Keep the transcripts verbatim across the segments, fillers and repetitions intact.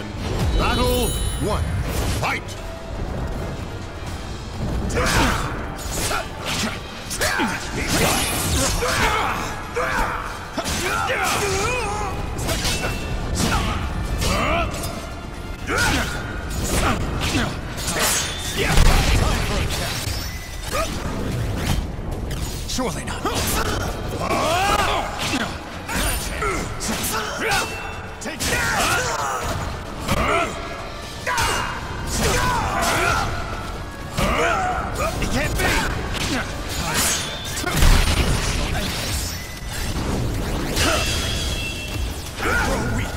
one. Battle one. Fight! Surely not. Take it. It can't be. Grow weak.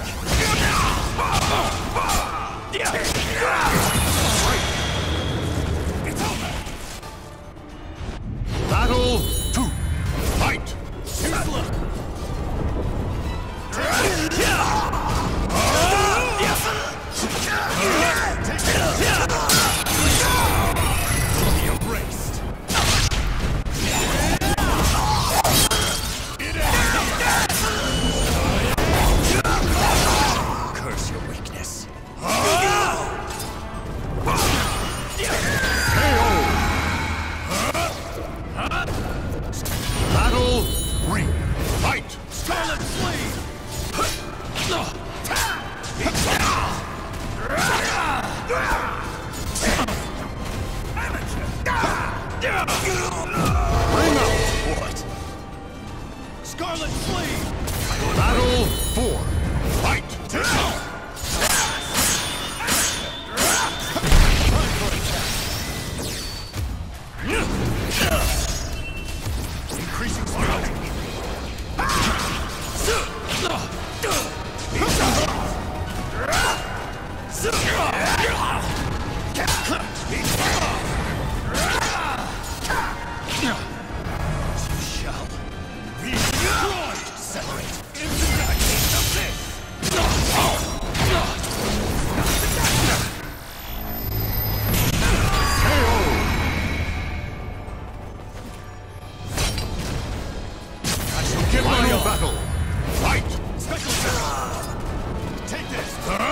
It's over. Battle two. Fight! Here's the look. Fully embraced. Curse your weakness. Battle three. Fight! Scarlet Flame! Bring out! What? Scarlet Flame! Battle four. Fight! Increasing speed. You shall be destroyed! Separate into the case of this! I shall give my Final all! battle. Fight! Special attack! Take this!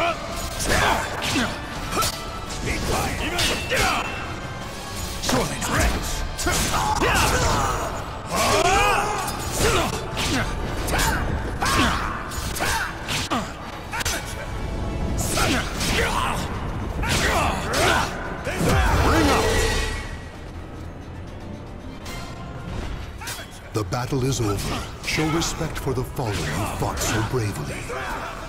Be quiet! Surely not! Bring out! The battle is over. Show respect for the fallen who fought so bravely.